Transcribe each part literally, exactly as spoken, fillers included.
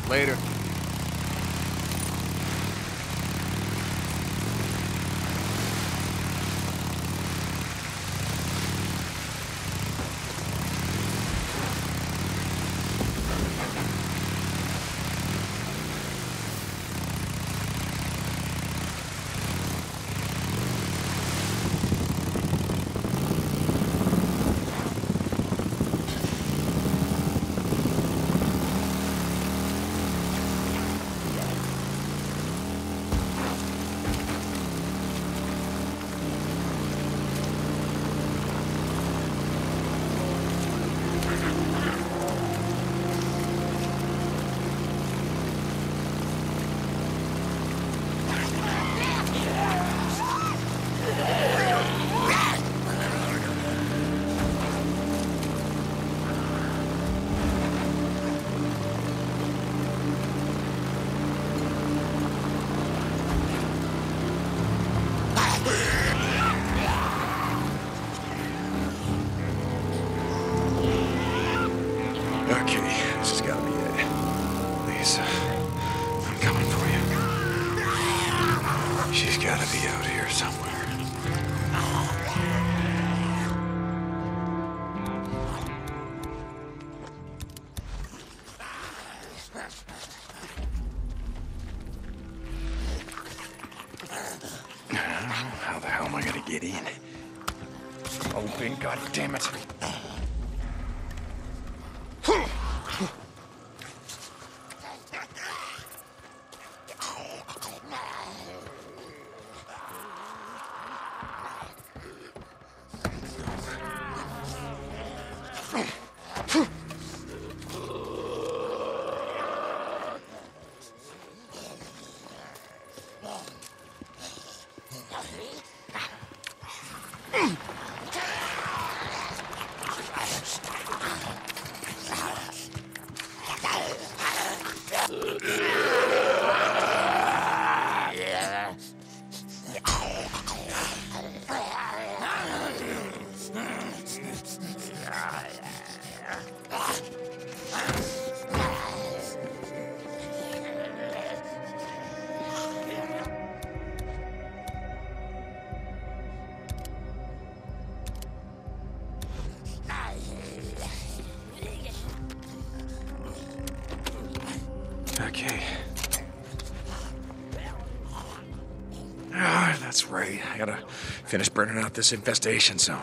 Later. Okay, this has got to be it. Please, I'm coming for you. She's got to be out here somewhere. How the hell am I gonna get in? Open, God damn it! Okay. Ah, that's right. I gotta finish burning out this infestation zone.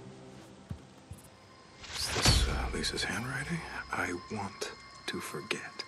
Is this uh, Lisa's handwriting? I want to forget.